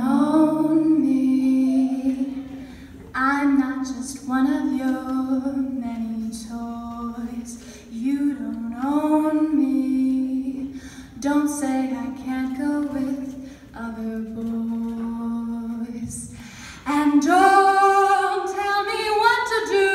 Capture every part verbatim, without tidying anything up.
own me. I'm not just one of your many toys. You don't own me. Don't say I can't go with other boys. And don't tell me what to do.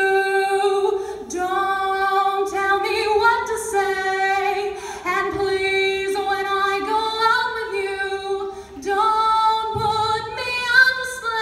Don't tell me what to say. And please, when I go out with you, don't put me on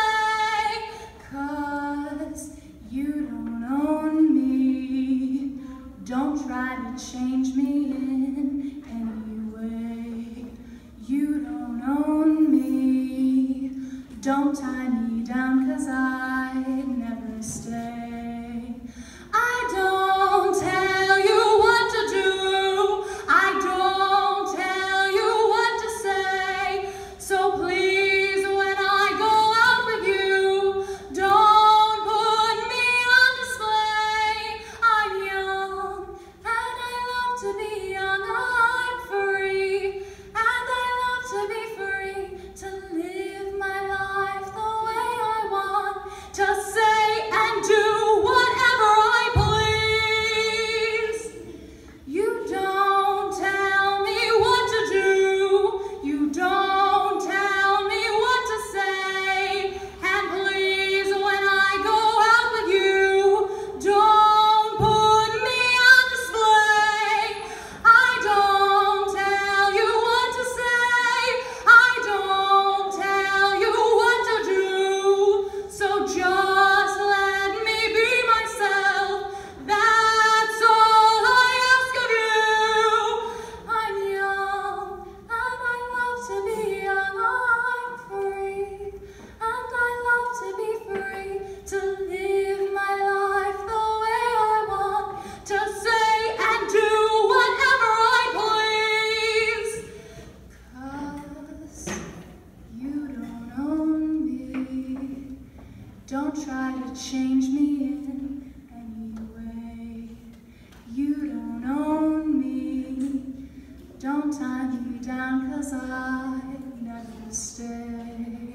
display. 'Cause you don't own me. Don't try to change me in any way. You don't own me. Don't tie me down, 'cause I'd never stay. I don't tell you what to do. I don't tell you what to say. So please, when I go out with you, don't put me on display. I'm young, and I love to be young. I'm free, and I love to be free, to live my life the way I want, to say and do whatever I please. You don't tell me what to do. You don't tell me what to say. And please, when I go out with you, don't put me on display. I don't tell you what to say. I don't tell you what to do. So just let me be myself. That's all I ask of you. I'm young, and I love to be young. I'm free, and I love to be free, to live my life the way I want, to say and do whatever I please. 'Cause you don't own me. Don't try to change me in any way. You don't own me. Don't tie me down, 'cause I'd never stay.